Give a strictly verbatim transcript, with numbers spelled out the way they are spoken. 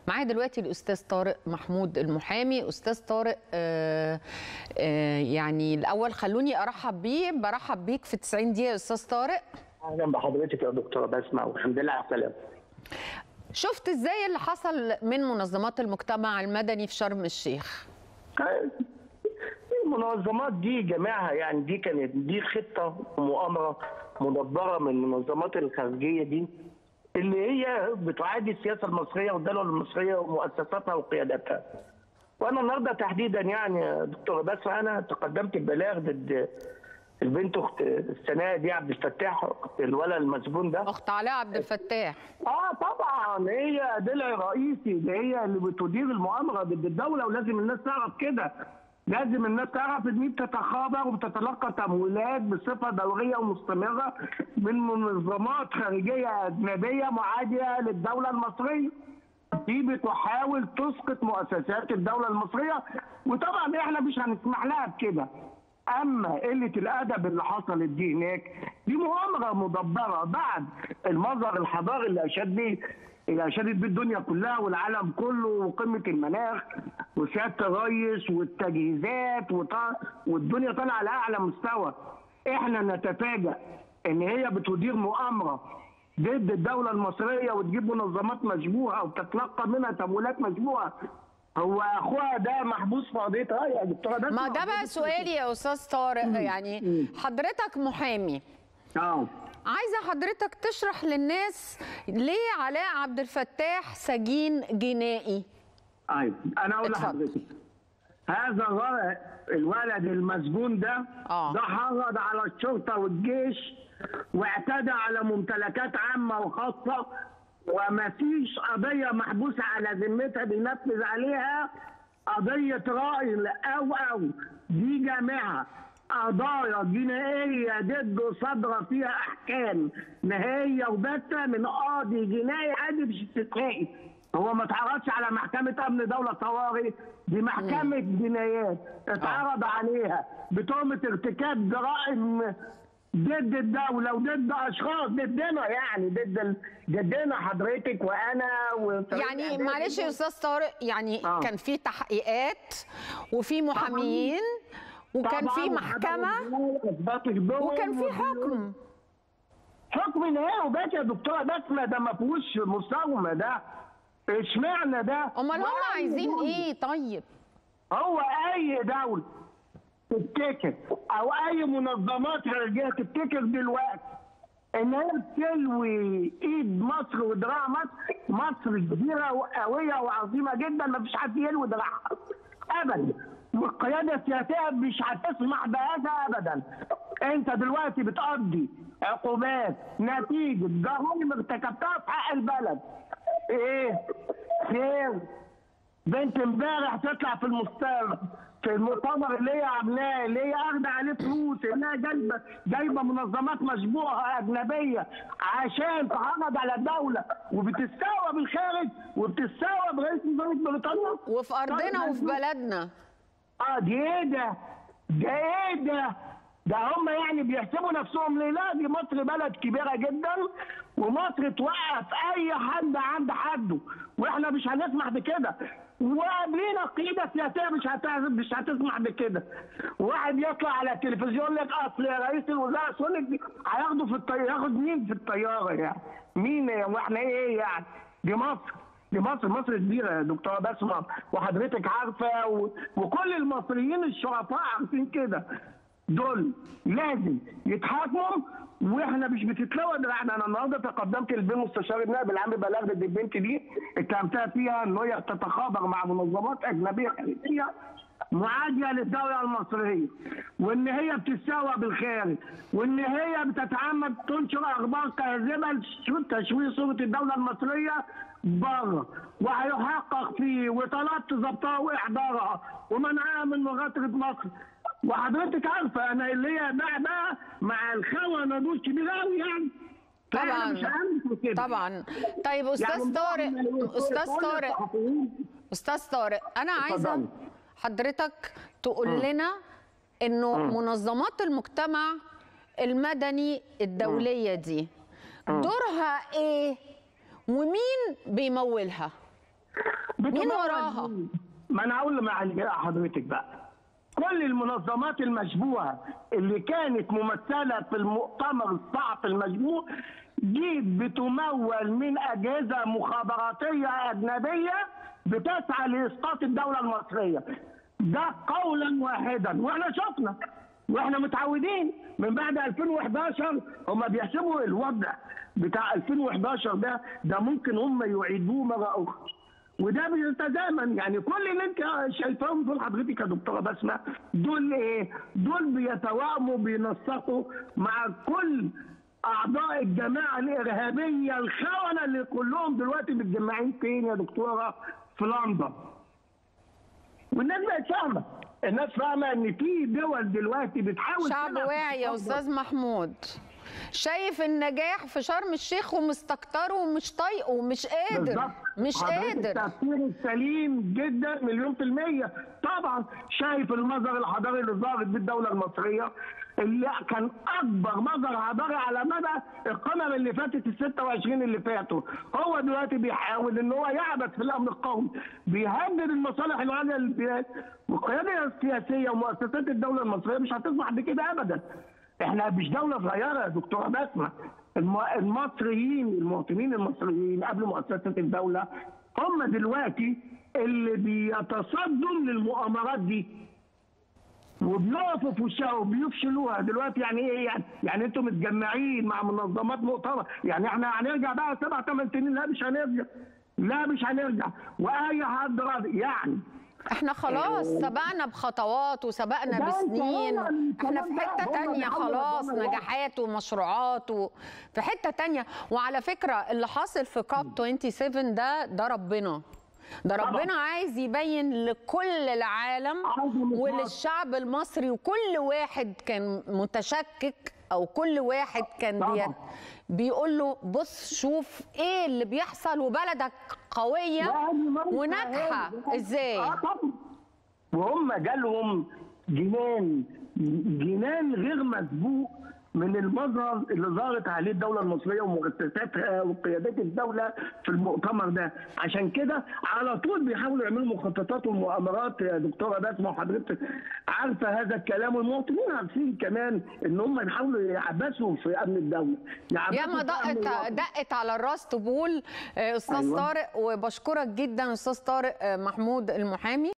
معايا دلوقتي الاستاذ طارق محمود المحامي. استاذ طارق، آآ آآ يعني الاول خلوني ارحب بيه، برحب بيك في تسعين دقيقة يا استاذ طارق. اهلا بحضرتك يا دكتوره بسمه، والحمد لله على السلامه. شفت ازاي اللي حصل من منظمات المجتمع المدني في شرم الشيخ؟ المنظمات دي جماعه يعني دي كانت دي خطه ومؤامره مدبره من المنظمات الخارجيه دي اللي هي بتعادي السياسه المصريه والدوله المصريه ومؤسساتها وقياداتها. وانا النهارده تحديدا يعني يا دكتوره بسمه انا تقدمت ببلاغ ضد البنت اخت السنه دي عبد الفتاح، اخت الولد المسجون ده، اخت علاء عبد الفتاح. اه طبعا هي ضلع رئيسي، ده هي اللي بتدير المؤامره ضد الدوله، ولازم الناس تعرف كده. لازم الناس تعرف ان هي بتتخابر وبتتلقى تمويلات بصفه دوريه ومستمره من منظمات خارجيه اجنبيه معاديه للدوله المصريه. دي بتحاول تسقط مؤسسات الدوله المصريه، وطبعا احنا مش هنسمح لها بكده. اما قله الادب اللي حصلت دي هناك دي مؤامره مدبره بعد المظهر الحضاري اللي اشاد بيه اللي اشادت بيه الدنيا كلها والعالم كله، وقمه المناخ وسياده الرئيس والتجهيزات والدنيا طالعه على اعلى مستوى. احنا نتفاجأ ان هي بتدير مؤامره ضد الدوله المصريه وتجيب منظمات مشبوهه وتتلقى منها تمويلات مشبوهه. هو اخوها ده محبوس في قضيه رأي يا دكتوره. ده ما ده بقى سؤالي يا استاذ طارق. يعني حضرتك محامي، اه عايزه حضرتك تشرح للناس ليه علاء عبد الفتاح سجين جنائي. ايوه انا اقول لحضرتك، هذا الولد المسجون ده آه. ده حرض على الشرطه والجيش واعتدى على ممتلكات عامه وخاصه، وما فيش قضيه محبوسه على ذمتها بينفذ عليها قضيه رأي او او دي جامعه قضايا جنائيه ضده صادره فيها احكام نهائيه وباته من قاضي جنائي عادي مش استثنائي. هو ما اتعرضش على محكمه امن دوله طوارئ، دي محكمه جنايات اتعرض عليها بتهمه ارتكاب جرائم ضد الدوله وضد اشخاص ضدنا، يعني ضد ضدنا حضرتك وانا و... يعني معلش يا استاذ طارق، يعني آه. كان في تحقيقات وفي محاميين وكان في محكمه وكان في حكم حكم نهائي وبات يا دكتوره بسمه. ده ما فيهوش مساومه، ده اشمعنى ده؟ امال هم عايزين ايه طيب؟ هو اي دوله تفتكر او اي منظمات خارجيه تفتكر دلوقتي ان هي بتلوي ايد مصر ودراع مصر، مصر كبيره وقويه وعظيمه جدا ما فيش حد يلوي دراعها ابدا، والقياده السياسيه مش هتسمح بهذا ابدا. انت دلوقتي بتقضي عقوبات نتيجه جرائم ارتكبتها في حق البلد. ايه؟ خير بنت امبارح تطلع في المستقبل في المؤتمر اللي هي عاملاه اللي هي اخده عليه فلوس، انها جايبه جايبه منظمات مشبوهه اجنبيه عشان تعرض على الدوله، وبتستوى بالخارج وبتستوى برئيس وزراء بريطانيا وفي ارضنا وفي بلدنا. اه دي ايه ده؟ ده ايه ده؟ ده هم يعني بيحسبوا نفسهم ليه؟ لا، دي مصر بلد كبيره جدا، ومصر توقف اي حد عند حده، واحنا مش هنسمح بكده. وقبلينا القياده السياسيه مش مش هتسمح بكده. واحد يطلع على التلفزيون يقول لك اصل رئيس الوزراء سونيك هياخده في الطياره، ياخد مين في الطياره يعني؟ مين واحنا ايه يعني؟ دي مصر، دي مصر مصر كبيره يا دكتوره بسمه، وحضرتك عارفه و... وكل المصريين الشرفاء عارفين كده. دول لازم يتحاكموا، واحنا مش بتتلوى دراعنا. انا النهارده تقدمت للبيه مستشار النائب العام ببلاغ ضد البنت دي اتهمتها فيها ان هي تتخابر مع منظمات اجنبيه خارجيه معاديه للدوله المصريه، وان هي بتستوى بالخارج، وان هي بتتعمد تنشر اخبار كاذبه لتشويه صوره الدوله المصريه بره، وهيحقق فيه، وطلبت ضبطها واحضارها ومنعها من مغادره مصر. وحضرتك عارفه انا اللي هي بقى بقى مع الخونه دول كبير قوي يعني. طبعا مش طبعا. طيب استاذ يعني طارق، استاذ طارق استاذ طارق انا عايزه حضرتك تقول م. لنا انه م. منظمات المجتمع المدني الدوليه دي م. دورها ايه ومين بيمولها؟ مين وراها؟ ما انا اقول مع حضرتك بقى، كل المنظمات المشبوهه اللي كانت ممثله في المؤتمر الصحفي المشبوه دي بتمول من اجهزه مخابراتيه اجنبيه بتسعى لاسقاط الدوله المصريه. ده قولا واحدا، واحنا شفنا واحنا متعودين من بعد ألفين وإحداشر هم بيحسبوا الوضع بتاع ألفين وإحداشر ده ده ممكن هم يعيدوه مره اخرى، وده بيتزامن. يعني كل اللي انت شايفاهم دول حضرتك يا دكتوره بسمه دول ايه؟ دول بيتوائموا بينسقوا مع كل اعضاء الجماعه الارهابيه الخونه اللي كلهم دلوقتي متجمعين فين يا دكتوره؟ في لندن. والناس بقت فاهمه، الناس فاهمه ان في دول دلوقتي بتحاول شعب واعي يا استاذ محمود، شايف النجاح في شرم الشيخ ومستكتره ومش طايقه ومش قادر بالزبط. مش قادر. التفكير السليم جدا مليون في المية. طبعا شايف المظهر الحضاري اللي ظهرت بالدولة المصرية اللي كان أكبر مظهر حضاري على مدى القمم اللي فاتت ال ستة وعشرين اللي فاتوا. هو دلوقتي بيحاول إن هو يعبث في الأمن القومي، بيهدد المصالح العالية للبلاد، والقيادة السياسية ومؤسسات الدولة المصرية مش هتسمح بكده أبدا. احنا مش دوله صغيره يا دكتوره بسمه، المصريين المواطنين المصريين قبل مؤسسه الدوله هم دلوقتي اللي بيتصدوا للمؤامرات دي وبيقفوا في وشها وبيفشلوها دلوقتي. يعني ايه يعني؟ يعني انتم متجمعين مع منظمات مؤتمره، يعني احنا هنرجع بقى سبع ثمان سنين؟ لا مش هنرجع، لا مش هنرجع، واي حد راضي يعني. احنا خلاص سبقنا بخطوات وسبقنا بسنين، احنا في حته تانية خلاص، نجاحات ومشروعات وفي حته تانية. وعلى فكره اللي حاصل في كوب سبعة وعشرين ده ده ربنا ده ربنا عايز يبين لكل العالم وللشعب المصري وكل واحد كان متشكك او كل واحد كان بي بيقول له بص شوف ايه اللي بيحصل وبلدك قويه وناجحه ازاي. وهم جالهم جنان جنان غير مسبوق من المظهر اللي ظهرت عليه الدوله المصريه ومؤسساتها وقيادات الدوله في المؤتمر ده. عشان كده على طول بيحاولوا يعملوا مخططات ومؤامرات يا دكتوره بسمه، وحضرتك عارفه هذا الكلام، والمواطنين عارفين كمان ان هم يحاولوا يعبثوا في امن الدوله. ياما دقت دقت على الراس طبول استاذ أيوة. طارق، وبشكرك جدا استاذ طارق محمود المحامي.